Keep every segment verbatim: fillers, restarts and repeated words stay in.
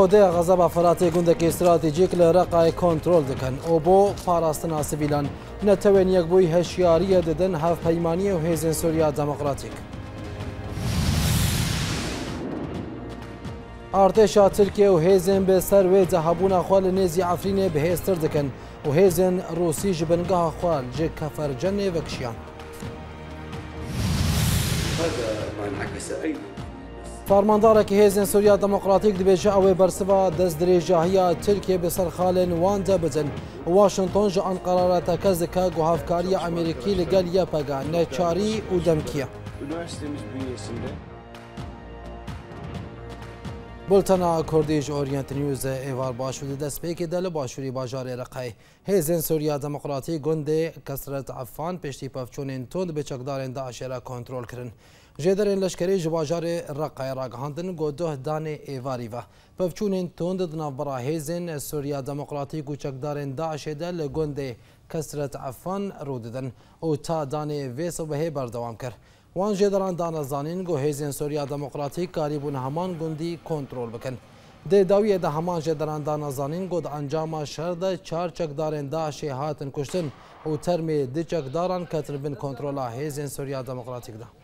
رودەیە غەزە بە فەراتێ گوندێکی استراتیجیک لە ڕقای کۆنترۆل دەکەن و بۆ پاراستنا سڤیلان نەتەوێن یەکبووی هەشیاریە دەدەن هەفپەیمانیە و هێزن سووریا دەموکراتیک. ئارتێشا ترکیە و هێزن بە سەر وێ جەهەبوونا خوا لە نێزی عەفرینێ بەهێزتر دەکەن و هێزن ڕووسی ji بنگەها خوا ji کەفەرجەنێ vekişiyan. فەرماندارێکی هێزن سووریا دەموکراتیک دەبێژە ئەوێ بەرسڤە دەستدرێژاهیە ترکیە بەسەر خاڵên wan de bidin. Washington ji Anqara tekez dike guhavkariya Amerîkî li gel yê pege neçarî û demkiye. Bultena Kurdî ji Orient Newsê êvar başûrî destpêkê de li başûrî bajarê Reqeyê. Hêzên Sûriya Demokratîk gundê Kesret Efan piştî pevçûnên tund bi çekdarên Daişê re kontrol kirin. Jêderên leşkerî ji bajarê Reqeyê ragihandin got duh danê êvarî ve. Pevçûnên tund di navbera hêzên Sûriya Demokratîk û çekdarên Daişê de li gundê Kesret Efan rû didin û ta danê vê sibehê berdewam kir. Wan jêderan dane zanîn got hêzên Sûriya Demokratîk karîbûn heman gundî kontrol bikin. Dê dawiyê de heman jêderan dane zanîn got encama şer de çar çekdarên Daişê hatin kuştin û termê di çekdaran ketin bin kontrola hêzên Sûriya Demokratîk de.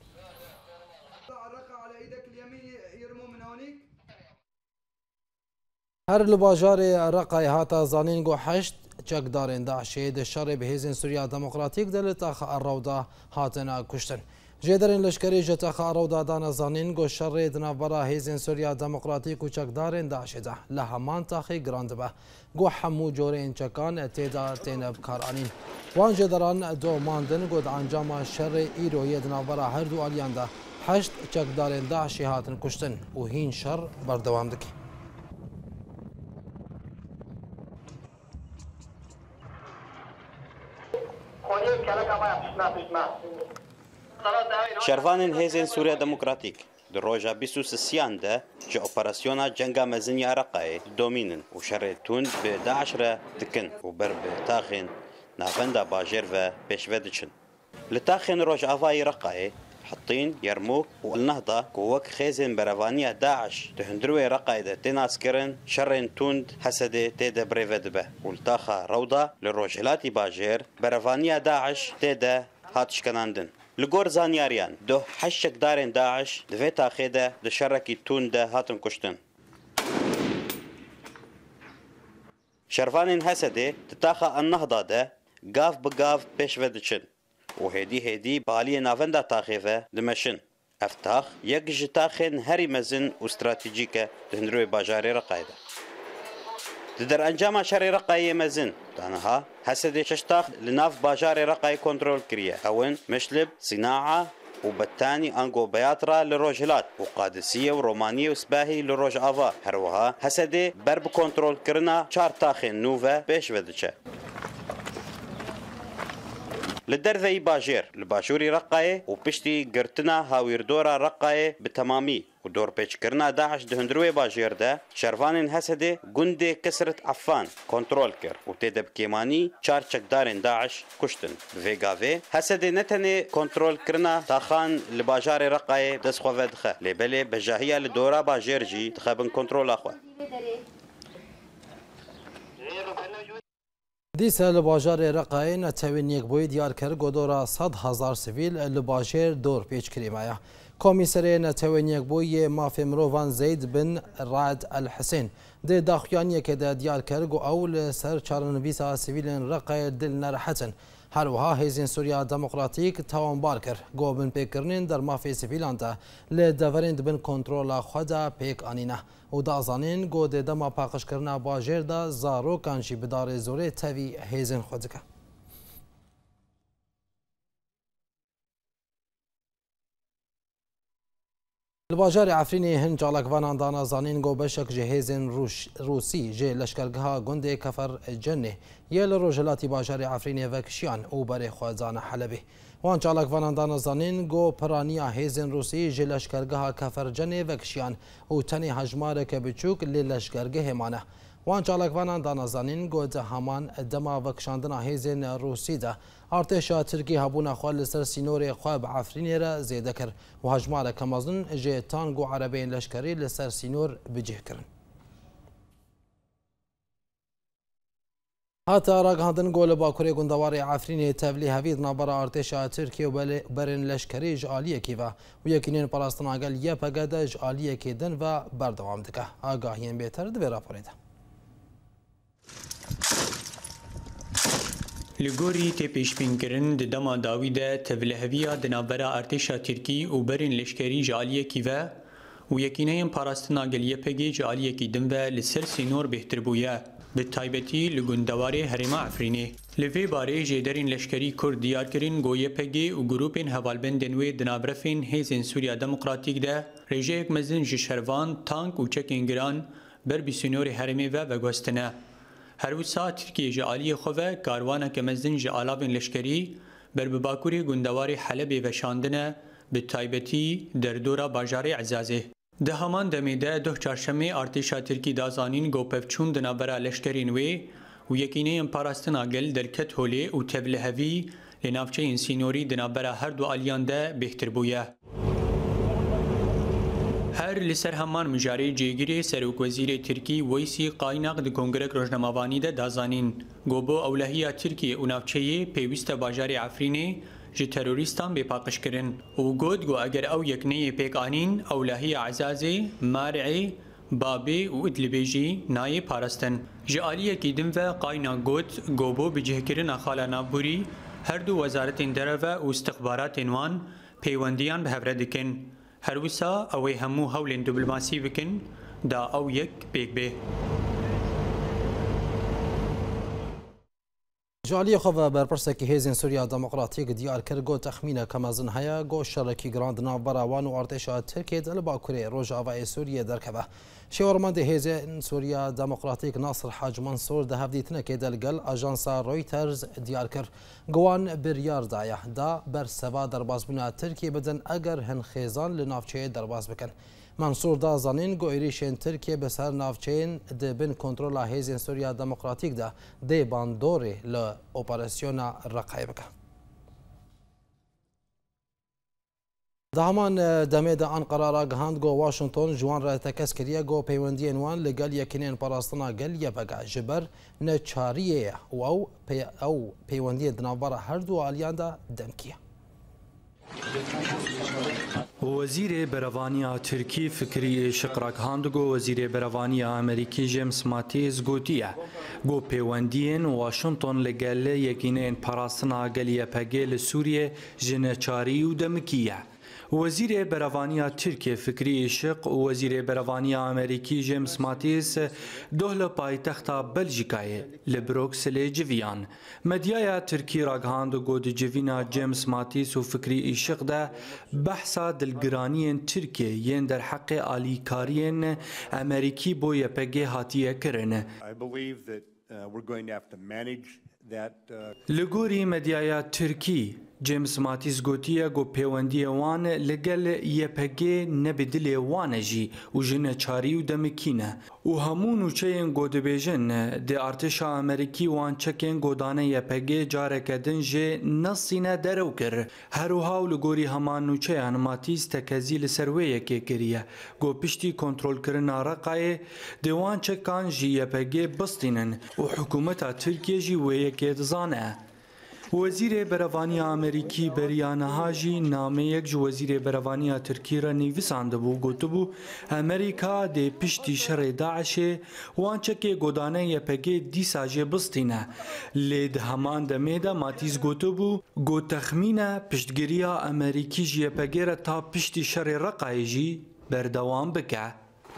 Her li bajarê Reqeyê hata zanîn got heşt çekdarên Daişê di şerê bi hêzên Sûriya Demokratîk de li taxa Erewda hatine kuştin. Jêderên leşkerî ji taxa Erewda dane zanîn got şerê di navbera hêzên Sûriya Demokratîk û çekdarên Daişê de li heman taxê giran dibe. Got hemû coreyên çekan têda têne bikaranîn. Wan jêderan domandin got encama şerê îroyê di navbera her du aliyan de heşt çekdarên Daişê hatin kuştin û hîn şer berdewam dike. Şervanên hêzên Sûriya Demokratîk di roja bîst û sisiyan de ji operasyona cenga mezin ya Reqeyê domînin û şerê tund bi Daeş re dikin û ber bi taxên navenda bajêr ve pêşve diçin. Li taxên Rojavayê Reqeyê, Hittîn, Yermûk û Elnehda ku wek xêzên berevaniya Daeş di hundirwê Reqeyê de tên naskirin, şerên tund Hesedê tê de birêve dibe û li taxa Rewda li Rojhilatî bajêr berevaniya Daeş tê de hat şkenandin. Li gor zanyariyan du heşt çekdarên Daeş di vê taxê de di şerekî tund de hatin kuştin. Şervanên Hesedê di taxa Elnehda de gav bi gav pêşve diçin û hêdî hêdî baliyê navenda taxê ve dimeşin. Ev tax yek ji taxên herî mezin û stratîjîk e di hundirwê bajarê Reqeyê de. Di derencama şerê Reqeyê mezin daniha Hesedê şeş tax li nav bajarê Reqeyê kontrol kiriye. Ew in Mişlib, Sînaa û Bettanî ango Beyatra li Rojhilat û Qadisiye û Romaniyê û Sibahî li Rojava. Her wiha Hesedê ber bi kontrol kirina çar taxên nû ve pêşve diçe. Li derveyî bajêr li başûrî Reqeyê û piştî girtina hawîrdora Reqeyê bi temamî û dorpêçkirina Daeş di hundirwê bajêr de şervanên Hesedê gundê Kesret Efan kontrol kir û tê de bi kêmanî çar çekdarên Daeş kuştin. Bi vê gavê Hesedê ne tenê kontrol kirina taxan li bajarê Reqeyê dest xwe vedixe. Lêbelê bejahiya li dora bajêr jî dixebin kontrola xwe. Dîsa li bajarê Reqeyê netewên yekbûyî diyar kir godora sed hezar sivîl li bajêr dor pêçkirî maye. Komîserê netewên yekbûyiyê mafê mirovan Zeyd bin Rad el Hisên dê daxuyaniyekê de diyar kir got ew li ser çarenivîsa sivîlên Reqeyê dil nerehetin. Her wiha hêzên Sûriya Demokratîk tawanbar kir got bin pêkirinin dermafê sivîlan de li deverên dibin kontrola xwe de pêk anîne û dazanîn got dê dema paqijkirina bajêr de zarokan jî bi darê zorê tevî hêzên xwe dike. Li bajarê Efrînê hin çalakvanan dana zanîn got beşek ji hêzên Rûsî ji leşkergeha gundê Kefercenê yê li Rojhilatî bajarê Efrînê vekişiyan û berê xwe zane Helebê. Wan çalakvanan dana zanîn got piraniya hêzên Rûsî ji leşkergeha Kefercenê vekişiyan û tenê hejmareke biçûk lê leşkergehê mane. Wan çalakvanan dana zanîn got heman dema vekişandina hêzên Rûsî de artêşa Tirkî hebûna xwe li ser sînorê xwe bi Efrînê re zêde kir û hejmareke mezin ji tank û erebeyên leşkerî li ser sînor bicih kirin. هاتا راگهاندن گول باکوری گندواری عفرین تبلی هوید نابرا ارتشا ترکیه و برن لشکری جالیه کی و و یکینین پاراستن آگل یه پگده جالیه کی دن و بردوام دکه آگاهیم بهتر دو راپوریده لگوری تی پیشبین کرن د دما داویده تبلی هویا دنابرا ارتشا ترکی و برن لشکری جالیه کی و و یکینین پاراستن آگل یه پگی جالیه کی دن و لسر سینور بهتر بویه به تایبەتی لە گوندەواری هەرێما عفرینێ لەوێ بارەی ژێدەرین لەشکەری کورد دیارکردن گۆیە پەگێ و گروپên hevalbendên wê di nabrefên hêzên Sûriya Demokratîk de rêjeyek mezin ji şervan, tank û çekên giran ber bîsûnorê herêmê ve veguhestine. Her wisa Tirkiye ji aliyê xwe ve karwaneke mezin ji alavên leşkerî ber bi bakurê gundewarê Helebê veşandine bi taybetî derdora bajarê Ezazê. Di heman demê de duh çarşemê artêşa Tirkî da zanîn gopevçûn di navbera leşkerên wê û yekîneyên parastina gel derket holê û tevlihevî lê navçeyên sînorî di navbera her du aliyan de bêhtir bûye. Her li ser heman mijarê cêgirê Serokvezîrê Tirkî Weysî Qaynaq di Kongrek Rojnamavanî de da zanîn gobo ewlehiya Tirkiye û navçeyê pêwîst e bajarê Efrînê ji terorîstan bêpaqişkirin û got got eger ew yekneyê pêk anîn ewlehiya Ezazê, Merê, Babê û Idlibê jî nayê parastin. Ji aliyekî din ve Qaynaq got gobo bi cihkirina xala navborî her du wezaretên derve û istixbaratên wan pêwendiyan bi hevre dikin. Her wisa ew ê hemû hewlên diplomasî bikin da ew yek pêk bê. جالی خو برپرسکی هیزن سوریا دموکراتیک دیار کر گو تخمینه کمازن هیا گو شرکی گراند ناوبراوان و ارتشا ترکیه دل باکوری روجاوا سوریه درکبه شورمند هیزن سوریا دموکراتیک ناصر حاج منصور ده هفدیتنه که دلگل اجانسا رویترز دیار کر گوان بریار دایا دا بر سوا درباز بنا ترکیه بدن اگر هن خیزان لنافچه درباز بکن منصور دا زانین گو ایریشن ترکیه بسر نافچین ده بین کنترول هیزن سوریا دموکراتیک ده ده باندوری ل اپراسیون رقای بکن. ده همان دمه ده آن قرار گهاند گو واشنطن جوان را تکس کریه گو پیوندی انوان لگل یکنین پاراستنا گل یبگا جبر نچاریه و او پی او پیوندی دنابار هر دو آلیان ده دمکیه. وزیر بروانی ترکی فکری شقرک هاندگو وزیر بروانی امریکی جیمز ماتیز گوتیه گو پیوندین واشنطن لگل یکینین پاراستنا گلیه پگل سوریه جنچاری و دمکیه وزیر بروانی ترکیه فکری شق و وزیر بروانی امریکی جیمز ماتیز دهل پایتخت بلژیکای لبروکسل جویان مدیای ترکی راگهاند گود جوینا جیمز ماتیز و فکری شق ده بحثا دلگرانی ترکیه ین در حق آلیکارین امریکی بو یپگه هاتیه کرن. لگوری مدیای ترکی جیمز ماتیز گوتیه گو پیوندی وان لگل یپگه نبدل وان جی و جن چاری و دمکینه و همون چین گود بیجن ده ارتشا امریکی وان چکین گودانه یپگه جاره کدن جه نصینه درو کر هر هاو لگوری همان چین ماتیز تکزی لسرویه که کریه گو پشتی کنترول کرنا رقای دوان چکان جی یپگه بستینن و حکومت ترکیه جی ویه که دزانه. وزیر بروانی امریکی بریان هاجی نامه یک جو وزیر بروانی ترکی را نیویسانده بو گوتو بو امریکا ده پشتی شر داعش وانچه که گودانه یپگه دی ساجه بستینه لید همان دمه ده ماتیز گوتو بو گو تخمینه پشتگیریا امریکی جی یپگه را تا پشتی شر رقای جی بردوام بکه.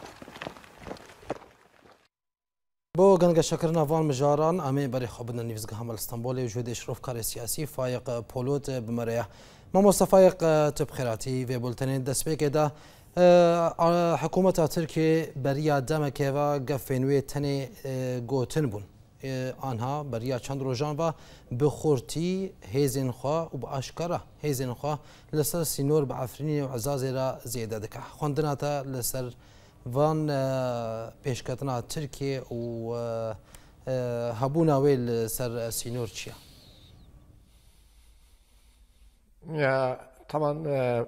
بو گنگ شکرنا وان مجاران امی بری خوابنا نیوزگاه همال استانبول وجود اشراف کار سیاسی فایق پولوت بمریه ما مصطفایق تبخیراتی و بولتنین دسپیک ده حکومت ترکیه بریا دمکه و گفنوی تنی گوتن بون آنها بریا چند روزان و بخورتی هیزن خواه و با اشکره هیزن خواه لسر سینور با عفرینی و عزازی را زیاده دکه خوندنا تا لسر وان پیشکتنا ترکیه و هبونا ویل سر سینور چیه؟ یا طبعا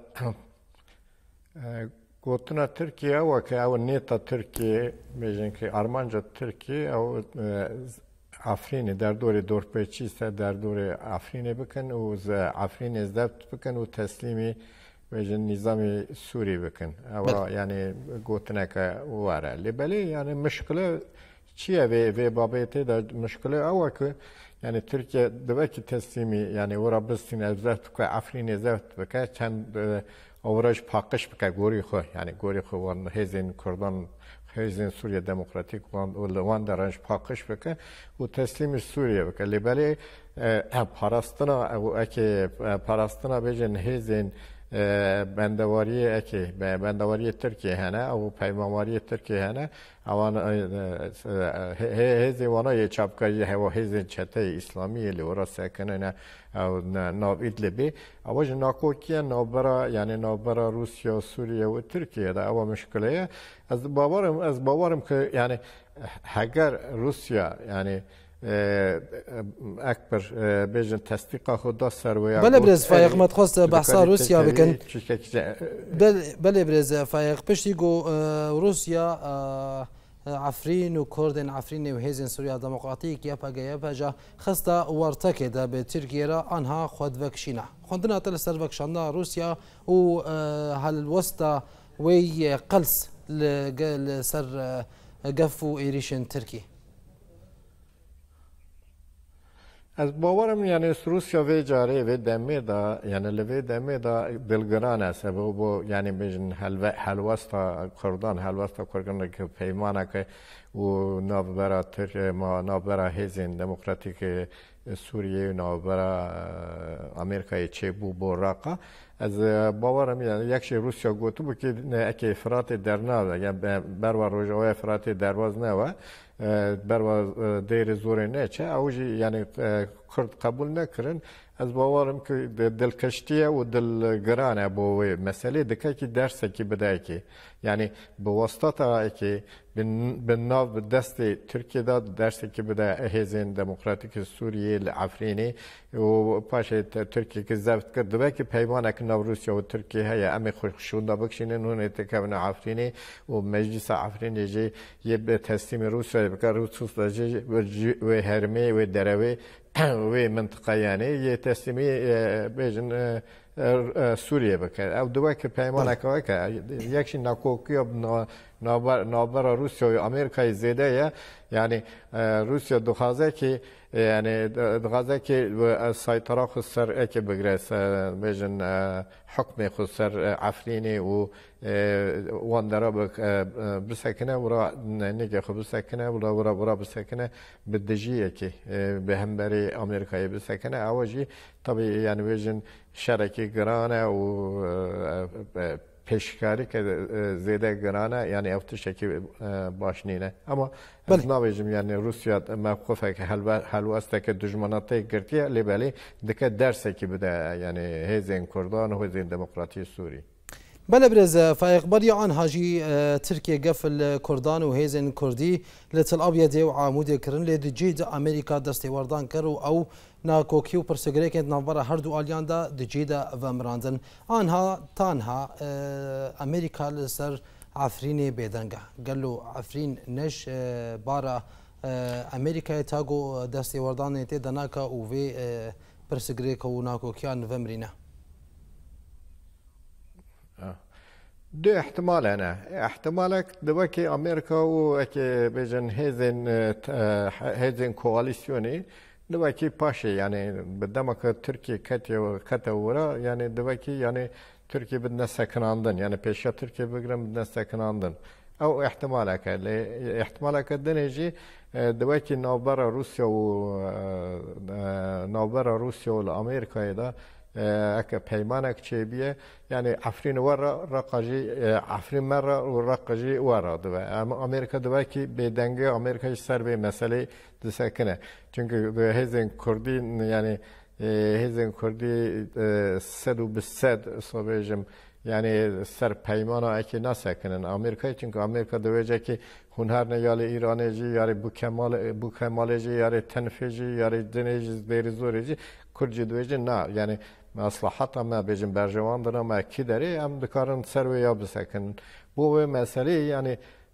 گوتنا ترکیه و که او نیتا ترکیه بیشن که آرمانجا ترکیه او افرین در دور دورپیچی است در دور افرین بکن و از افرین ضبط بکن و تسلیمی و نظام سوری بکن او یعنی گوتنه که واره لبلی یعنی مشکل چیه و و بابته در مشکل او که یعنی ترکیه دوکی تسلیمی یعنی ورا بستین از ضبط که افرین ضبط بکن چند اورش پاکش بکن گوری خو یعنی گوری خو وان هزین کردان هزین سوریه دموکراتیک وان وان درنش پاکش بکن و تسلیم سوریه بکن لبلی پاراستنا او اکی پاراستنا بیشن هزین بندواری اکی بندواری ترکیه هنه او پیمانواری ترکیه هنه اوان هزی وانای چابکاری هوا هزی چته اسلامی لیورا سکنه او ناب ایدلبی اوج ناکوکیه نابرا یعنی نابرا روسیا سوریه و ترکیه ده او مشکلیه از باورم از باورم که یعنی اگر روسیا یعنی اکبر بیشتر تصدیق خود دست سرویا بله برز فایق متخصص بحثا روسیا بکن بله برز فایق پشتی گو روسیا عفرین و کردن عفرین و هزین سوریا دموکراتیک یا پگه یا پجا خسته ورتکه ده به ترکیه را آنها خود وکشینه خوندنا تل سر وکشانه روسیا و هل وسط وی قلس لسر قفو ایریشن ترکی از باورم یعنی روسیا و جاره و دمه دا یعنی لوی دمه دا دلگران است و بو یعنی بیشن حلوه حلواستا کردان حلواستا کردان که پیمانه که و نابرا تر ما نابرا هزین دموکراتیک سوریه و نابرا امریکای چه بو براقه از باورم یعنی یکش روسیا گوتو بو که اکی افراط در نه یعنی بروا روژوه افراط درواز نه و بروا دیر زوره نه چه اوجی یعنی کرد قبول نکرن از باورم که دلکشتیه و دلگرانه بو مسئله دکه که درسه که بده که یعنی به واسطه که به ناو دست ترکیه داد درسه که بده هزین دموکراتیک سوریه عفرینی و پاش ترکیه که ضبط کرد دوباره که پیمانه که ناو روسیا و ترکیه هیا امی خوشونده بکشینن اون اتکابن عفرینی و مجلس عفرینی جی یه به تسلیم روسیا بکر روسوس جی و هرمی و دروی و منطقه یعنی یه تسلیمی بیشن سوریه بکر او دوباره که پیمانه که که یکشی ناکوکی نابر نابر روسیا و امریکای زیده یا یعنی روسیا دخوازه که یعنی دخوازه که سایطره خود سر اکی بگرس بیشن حکم خود سر عفرینی و واندرا بسکنه ورا نگه خود بسکنه ورا ورا ورا بسکنه بدجیه که به همبری امریکایی بسکنه آوجی طبیعی یعنی بیشن شرکی گرانه و پیشکاری که زیاده گرانه یعنی افتش که باش نینه اما از ناویجم یعنی روسیا موقفه که حلواسته که دشمناتی گرتیه لیبلی دکه درسه که بده یعنی هزین کردان و هزین دموکراتی سوری بله برز فایق بریا آن هاجی ترکیه قفل کردان و هزین کردی لتل ابيض و عمود کرن لید جید امریکا دستی وردان کرو او ناکوکی و پرسگری که نوبر هر دو آلیان دا دجید و مراندن آنها تانها امریکا لسر عفرین بیدنگه قالو عفرین نش بارا امریکا تاگو دستی وردان تی دناکا و وی پرسگری که و ناکوکیان و مرینه دو احتمال انا احتمالك دواكي امريكا وكي بيجن هيزن هيزن كواليسيوني دواكي باشي يعني بدمك تركيا كتي كتا ورا يعني دواكي يعني تركيا بدنا سكن عندن يعني بيشا تركيا بقرم بدنا سكن عندن او احتمالك احتمالك الدنيجي دواكي نوبرا روسيا و نوبرا روسيا والامريكا ده اكا پیمانك چيبيه يعني عفرين ورا رقجي عفرين مرة ورقجي ورا دوا امريكا دوا كي بدنگه امريكا سر به مسئله دسکنه چونکه هزین کردی يعني هزین کردی صد و بصد صبحجم يعني سر پیمانا اكي نسکنن امريكا چونکه امريكا دوجه كي هنر نيال ايرانجي يعني بو كمال بو كمالجي يعني تنفيجي يعني دنيجي دير زورجي كرجي دوجه نه يعني مصلحت ما بيجن برجوان دارم ما کی داره هم دکارن سر و یا بسکن بو مسئله یعنی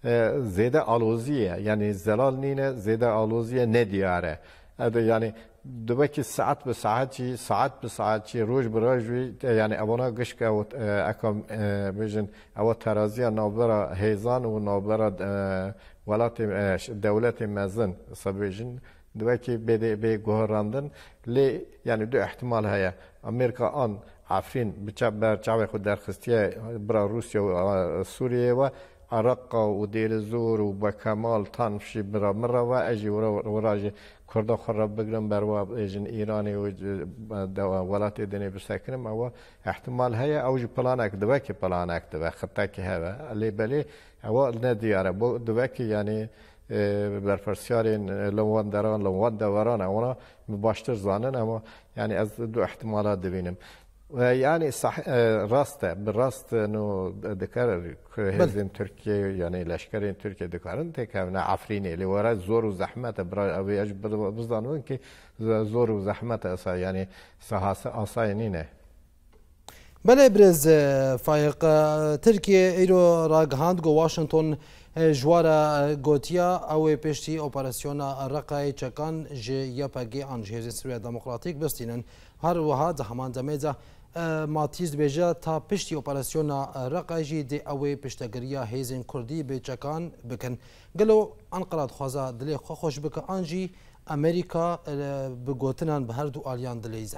زیده آلوزیه یعنی زلال نینه زیده آلوزیه ندیاره یعنی دوبکی ساعت به ساعت چی ساعت به ساعت چی روز به روز یعنی اونا گشک او اکم بیشن او ترازی نابرا هیزان و نابرا ولات دولت مزن سبیشن دوبکی بده به گهراندن لی یعنی دو احتمال هیا امریکا آن عفرین بچاب بر چاب خود درخستیه برا روسیه و سوریه و عراق و دیر زور و بکمال تنفشی برا مره و اجی وراجی کرده خراب بگرم بر و ایجن ایرانی و ولات دنیا بسکنم او احتمال هیا اوج پلانک دوکی پلانک دو خطا که هوا لی بلی او ندیاره دوکی یعنی برفرسیارین لوان دران لوان دوران اونا مباشر زانن اما یعنی از دو احتمالات دبینم يعني صح راسته بالراست انه ذكر هزم تركيا يعني لشكرين تركيا ذكرن تكون عفريني اللي ورا زور وزحمه برا ابي اجبر بظنون كي زور وزحمه يعني سهاسه اصاينينه بله برز فايق تركيا ايرو راغهاند جو واشنطن جوارا گوتیا او پشتی اپراسیونا رقای چکان جی یپگی آن جهیز سوریه دموکراتیک بستینن هر وها دهمان دمیزه ماتیز بیجا تا پشتی اپراسیونا رقای جی دی او پشتگریا هیزن کردی به چکان بکن گلو انقلاد خوازا دلی خوش بکن آنجی امریکا بگوتنان به هر دو آلیان دلیزه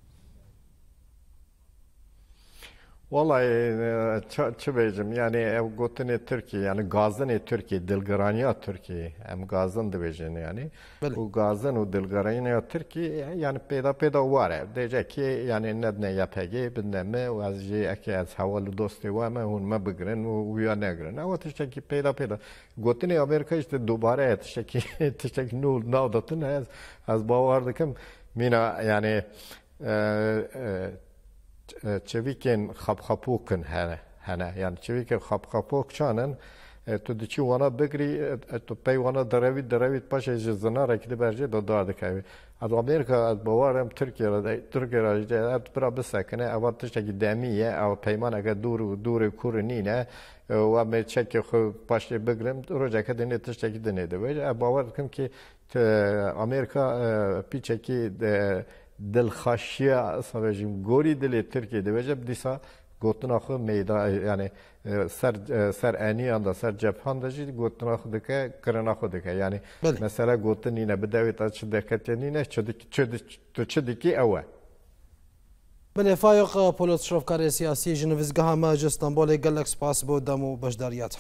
والله چه بیجم یعنی او گوتن ترکیه یعنی گازن ترکیه دلگرانی ترکیه ام گازن دبیجن یعنی و گازن و دلگرانی ترکیه یعنی پیدا پیدا واره دیجا کی یعنی ندنه یپگی بنمه و از جی اکی از حوال دوستی و ما هون ما بگرن و ویا نگرن او تشکی پیدا پیدا گوتن امریکا است دوباره تشکی تشکی نول ناو داتن از از باور دکم مینا یعنی چویکن خب خپوکن هنه هنه یعنی چویکن خب خپوک چانن تو دیچی وانا بگری تو پی وانا دروید دروید پاشه جزنا رکیده برجه دو دار دکوی از امریکا از باورم ترکیه را ترکیه را جه برا بسکنه اول تشکی دمیه او پیمان اگه دور دور کور نینه و می چک خو پاشه بگرم روزه که دنیا تشکی دنیا دوی باور کم که امریکا پیچکی دلخوشیه سوژیم گوری دل ترکیه دویجه بدیسا گوتنا خو میدا یعنی سر سر انی آندا سر جبهان داشتی گوتنا خود که کرنا خود که یعنی مثلا گوتنی نه بدوی تا چه دکتنی نه چه چه تو چه دیکی اوه بله فایق پولوت شرفکار سیاسی جنویزگاه ما جستانبول گلکس پاس بود دمو بشداریات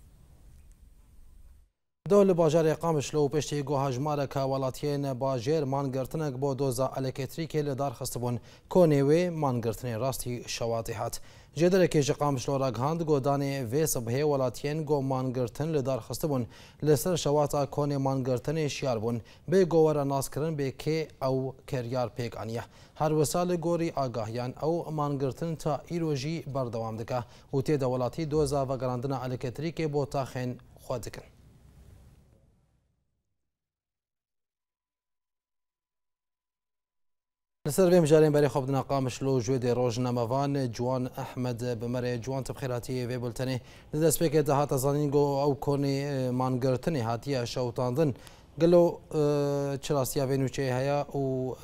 دول باجار قامش لو پشتی گو هجمار که ولاتین باجر مانگرتنک بو دوزا الکتریکی لدار خستبون کونیوی مانگرتنی راستی شواطحات جدر که قامش لو راگهاند گو دانی وی صبحی ولاتین گو مانگرتن لدار خستبون لسر شواطا کونی مانگرتن شیار بون به گوور ناس کرن به که او کریار پیک آنیه هر وسال گوری آگاهیان او مانگرتن تا ایروژی بردوام دکه و تید ولاتی دوزا و گراندن الکتریکی بو تاخین خود دکن لسر بهم جارين بري خبدنا قامش لو جودي روجنا مفان جوان احمد بمري جوان تبخيراتي في بولتني لدس بيك دهات زانينغو او كوني مانغرتني هاتيا شوطاندن قالوا تشراسيا بينو شي هيا و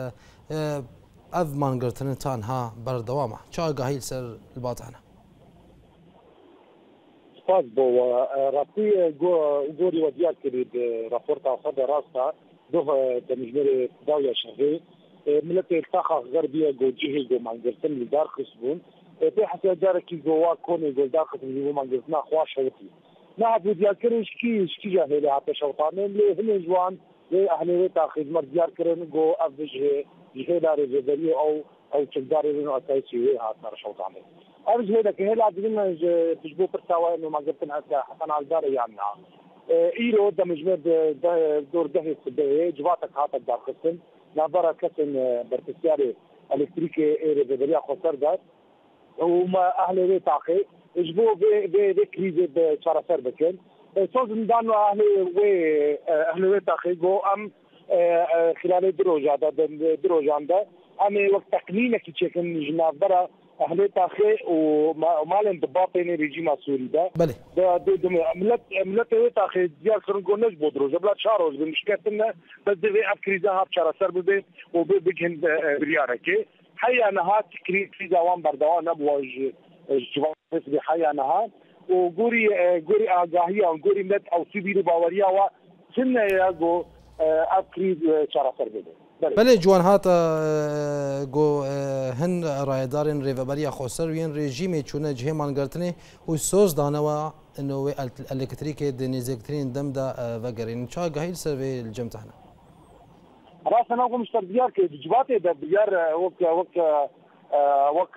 اف مانغرتن تانها بردوامه شا قاهيل سر الباطنه سپاس بو راستی گوری ودیات کرد راپورت خود راستا دو تمجمر داویا شهری ملت الطاقه الغربيه جوجيه جو مانجرتن لدار خصبون في حتى دارك جوا كوني جو دار خصبون جو مانجرتنا خوا شوتي نعرف ديال كرش كي شكي جاهل حتى شوطان اللي هن جوان اهل تاخذ مر ديال كرن جو افجه جهدار الجبري او او تقدر انه اساسي هذا شوطان ارج هذا كهلا بدنا تجبو برتاوى انه مانجرتن حسن على الدار يعني ايرو دمجمد دور دهي سبيه جواتك هاتك دار خصم نظرة كسن برتسياري الكتريكي ايري بدريا خسر دار وما اهل وي تاقي اجبو بي بي بي كريزي بشارة سر بكن صوز مدانو اهل وي اهل وي تاقي جو ام خلال دروجة دا دروجان دا ام وقت تقنينة كي تشكن جناب برا اهل تاخي ومال انضباط بين ريجيم سوري ده بله ده ملت ملت تاخي ديال كرنجونج بودروج بلا شاروز بمشكلتنا بس دي افكريزا هاب شارع سر بده وبيجهن برياركي حي انها تكري في دوام بردوان نبوج جواب بحي انها وغوري غوري اغاهيه وغوري مت او سيبيرو باوريا و سنه ياغو افكريز شارع سر بده بله جوان هاتا گو هن رایدارن ریوبریا خوسر وین رژیم چونه جهمان گرتنی و سوز دانوا انه الکتریک دنیزکترین دم دا وگرین چا گهیل سر به الجمتحنا راس انا قوم مشتر ديار كي جباتي ده ديار وك وك وك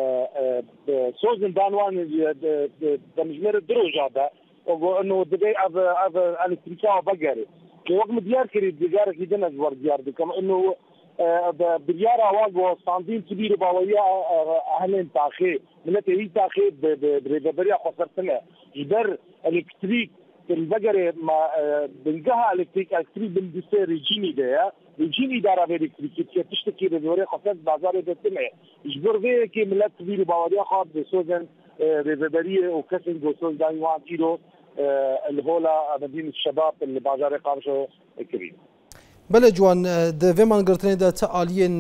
سوزن دانوان ده مجمر الدروج هذا انه دبي اب اب الكتريكا بقري كي وقت ديار كي ديار كي دنا زور ديار كما انه بديار واقو صاندين كبير باويا اهلين تاخي ملتي هي تاخي بريبريا خسرتنا جبر الكتريك البقري ما بنجها الكتريك الكتريك بندسي ريجيني ده ريجيني دارا الكتريك تشتكي بدوري خسرت بازار بتمع جبر في كي ملت كبير باويا خاض بسوزن ريبريا وكسن جوسول دايوان كيلو الهولا مدينه الشباب اللي بازار قابشو كبير بله جوان ده ومان گرتنی ده تعالین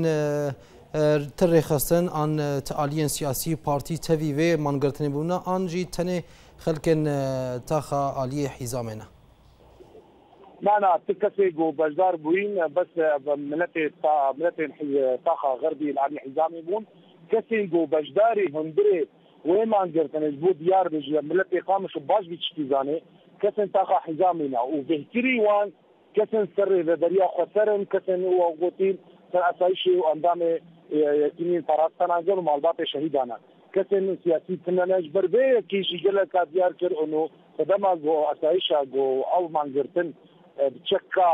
ترخستن آن تعالین سیاسی پارتی توی و من گرتنی بونا آنجی تنه خلکن تاخا عالی حزامنا لا لا تكسي جو بجدار بوين بس ملتي ملتي تاخا غربي العالي حزامي بون كسي جو بجداري هندري وين ما نقدر نجبو ديار بجي ملتي قامش باش بتشتيزاني كسن تاخا حزامنا وبهتري وان كسن سر دريا خسرن كسن وقوتين سر اسايشي واندام يتيمين فراستان انجل مالبات شهيدانا كسن سياسي تنانج بربي كيشي جلك ديار كر انه قدما جو اسايشا جو او مانجرتن بتشكا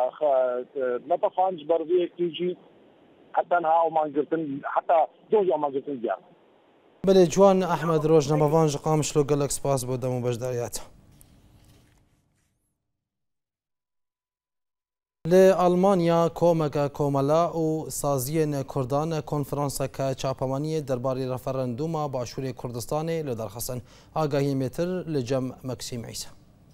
نطفانج بربي كيجي حتى انها او مانجرتن حتى دوج او مانجرتن ديار بله جوان احمد روزنامه‌وان قامش لو قالك سپاس بو دمو بجداريات لألمانيا كومك كوملا و سازين كردان كونفرانسا كچاپماني درباري رفرندوما باشور كردستان لدرخصن آگاهي متر لجم مكسيم عيسى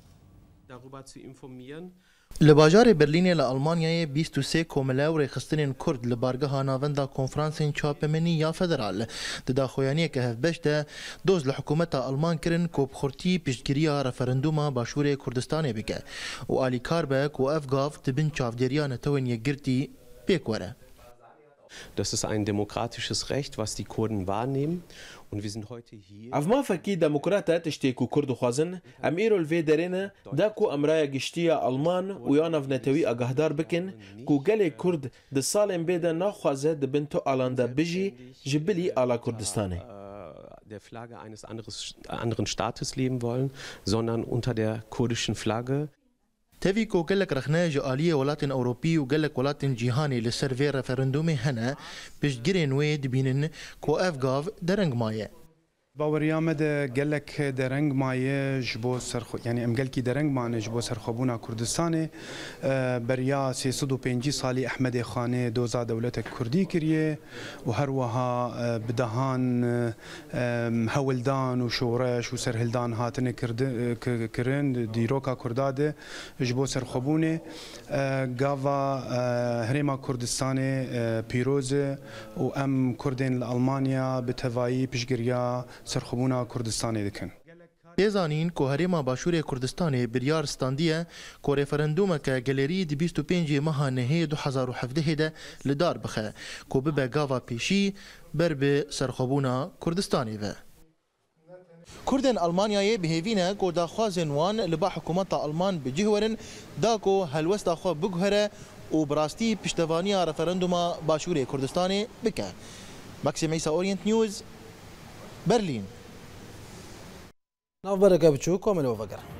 لباجار برلین لألمانیای بیست و سه کوملا و ریخستنین کرد لبارگاه ناوندا کنفرانسین چاپمنی یا فدرال ددا خویانی که هفبش ده دوز لحکومت آلمان کرن کوب خورتی پیشگیریا رفرندوما باشور کردستان بگه و آلی کاربک و افگاف تبین چافدریان توین یگرتی بیکوره. Das ist ein demokratisches Recht, was die Kurden wahrnehmen. Und wir sind heute hier. أفما فكي ديمقراطات تشتيكو كرد خوازن أميرو الفيدرين داكو أمرايا جشتيا ألمان ويانا فنتوي أجهدار بكن كو جالي كرد دسالين بيدا ناخوازة دبنتو ألاندا بيجي جبلي على كردستاني. Der Flagge eines anderes, anderen Staates leben wollen, sondern unter der kurdischen Flagge. تفي كو قالك رخنا جالية ولات أوروبي وقالك ولات جيهاني لسيرفي رفرندومي هنا بيش جرين ويد بينن كو أفغاف درنج مايه باوريا مد قالك درنج مايه جبو سرخو يعني ام قالكي درنج مانه جبو سرخبونا كردستان بريا سيصدو بينجي صالي احمد خانه دوزا دولة كردي كريه وهروها بدهان هولدان وشورش وسرهلدان هاتن كرن ديروكا كرداده جبو سرخبونه غافا هريما كردستان بيروز وام كردين المانيا بتفاي بشجريا سرخبونا كردستاني دكن بيزانين كو هريما باشور كردستاني بريار ستانديه كو ريفرندوم كا جاليري دي بیست و پنج ماه نهي دو هزار و هفده ده لدار بخه كو ببا غاوا بيشي برب سرخبونا كردستاني و كردن ألمانيا بهيفينا كو داخوازن وان لبا حكومات ألمان بجهورن داكو هلوست اخو بجهره و براستي پشتوانيا ريفرندوم باشور كردستاني بكه ماكسيم عيسى اورينت نيوز برلين ناف بركة بتشوكو من وفقر